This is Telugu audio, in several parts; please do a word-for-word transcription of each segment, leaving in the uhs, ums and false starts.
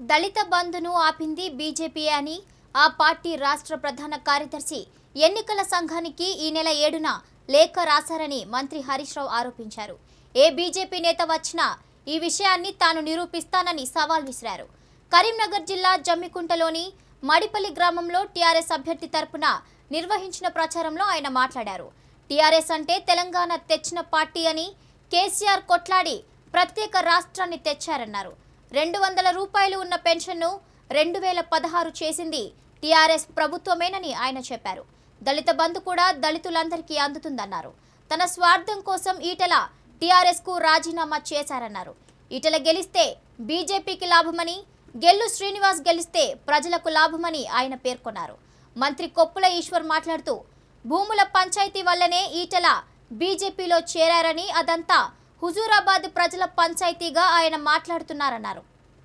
దళిత బంధును ఆపింది బీజేపీ అని ఆ పార్టీ రాష్ట్ర ప్రధాన కార్యదర్శి ఎన్నికల సంఘానికి ఈ నెల ఏడున లేఖ రాశారని మంత్రి హరీష్ రావు ఆరోపించారు. ఏ బీజేపీ నేత వచ్చినా ఈ విషయాన్ని తాను నిరూపిస్తానని సవాల్ విసిరారు. కరీంనగర్ జిల్లా జమ్మికుంటలోని మడిపల్లి గ్రామంలో టీఆర్ఎస్ అభ్యర్థి తరపున నిర్వహించిన ప్రచారంలో ఆయన మాట్లాడారు. టీఆర్ఎస్ అంటే తెలంగాణ తెచ్చిన పార్టీ అని, కేసీఆర్ కొట్లాడి ప్రత్యేక రాష్ట్రాన్ని తెచ్చారన్నారు. రెండు వందల రూపాయలు ఉన్న పెన్షన్ను రెండు వేల పదహారు చేసింది టీఆర్ఎస్ ప్రభుత్వమేనని ఆయన చెప్పారు. దళిత బంధు కూడా దళితులందరికీ అందుతుందన్నారు. తన స్వార్థం కోసం ఈటెల టీఆర్ఎస్కు రాజీనామా చేశారన్నారు. ఈటెల గెలిస్తే బీజేపీకి లాభమని, గెల్లు శ్రీనివాస్ గెలిస్తే ప్రజలకు లాభమని ఆయన పేర్కొన్నారు. మంత్రి కొప్పుల ఈశ్వర్ మాట్లాడుతూ భూముల పంచాయతీ వల్లనే ఈటెల బీజేపీలో చేరారని, అదంతా హుజూరాబాద్ ప్రజల పంచాయతీగా ఆయన మాట్లాడుతున్నారన్నారు.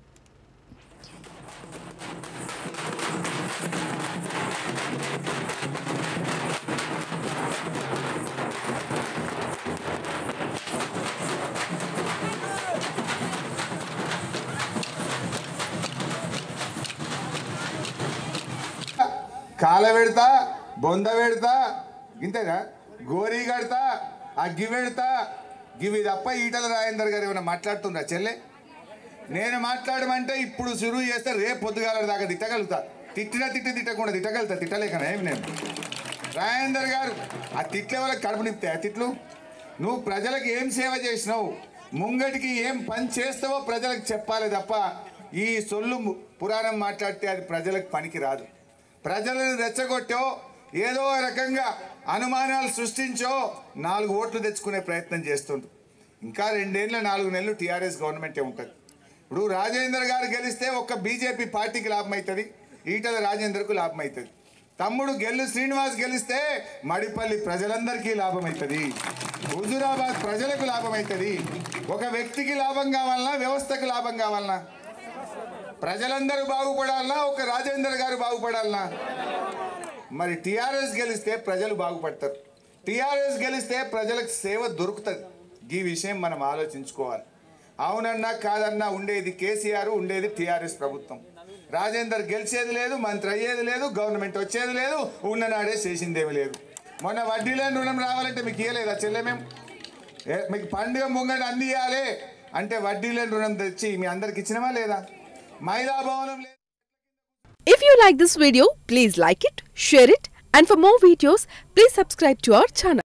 కాల పెడతా, బొంద పెడతా, ఇంతేగా గోరీ కడతా, అగ్గి పెడతా, గివి తప్ప ఈటల రాజేందర్ గారు ఏమైనా మాట్లాడుతుండ్రా చెల్లె? నేను మాట్లాడమంటే ఇప్పుడు షురువు చేస్తే రేపు పొద్దుగాల దాకా తిట్టగలుగుతా. తిట్టినా తిట్టి తిట్టకుండా తిట్టగలుగుతా, తిట్టలేకనా ఏమి నేను? రాజేందర్ గారు ఆ తిట్లే వాళ్ళకి కడుపు నింపుతే ఆ తిట్లు. నువ్వు ప్రజలకు ఏం సేవ చేసినావు, ముంగటికి ఏం పని చేస్తావో ప్రజలకు చెప్పాలి తప్ప ఈ సొల్లు పురాణం మాట్లాడితే అది ప్రజలకు పనికి రాదు. ప్రజలను రెచ్చగొట్టో, ఏదో రకంగా అనుమానాలు సృష్టించో నాలుగు ఓట్లు తెచ్చుకునే ప్రయత్నం చేస్తుండ్రు. ఇంకా రెండేళ్ళ నాలుగు నెలలు టీఆర్ఎస్ గవర్నమెంటే ఉంటుంది. ఇప్పుడు రాజేందర్ గారు గెలిస్తే ఒక్క బీజేపీ పార్టీకి లాభం అవుతుంది, ఈటల రాజేందర్కు లాభం అవుతుంది. తమ్ముడు గెల్లు శ్రీనివాస్ గెలిస్తే మడిపల్లి ప్రజలందరికీ లాభం అవుతుంది, హుజూరాబాద్ ప్రజలకు లాభం అవుతుంది. ఒక వ్యక్తికి లాభం కావాలన్నా, వ్యవస్థకు లాభం కావాలన్నా? ప్రజలందరూ బాగుపడాలన్నా, ఒక రాజేందర్ గారు బాగుపడాలన్నా? మరి టీఆర్ఎస్ గెలిస్తే ప్రజలు బాగుపడతారు, టీఆర్ఎస్ గెలిస్తే ప్రజలకు సేవ దొరుకుతుంది. ఈ విషయం మనం ఆలోచించుకోవాలి. అవునన్నా కాదన్నా ఉండేది కేసీఆర్, ఉండేది టీఆర్ఎస్ ప్రభుత్వం. రాజేందర్ గెలిచేది లేదు, మంత్రి అయ్యేది లేదు, గవర్నమెంట్ వచ్చేది లేదు, ఉన్ననాడే చేసిందేమీ లేదు. మొన్న వడ్డీలో రుణం రావాలంటే మీకు ఇవ్వలేదా చెల్లె? మేము మీకు పండుగ ముంగట అన్ని ఇవ్వాలి అంటే వడ్డీలో రుణం తెచ్చి మీ అందరికి ఇచ్చినమా లేదా? మహిళా భవనం లేదు. If you like this video, please like it, share it, and for more videos, please subscribe to our channel.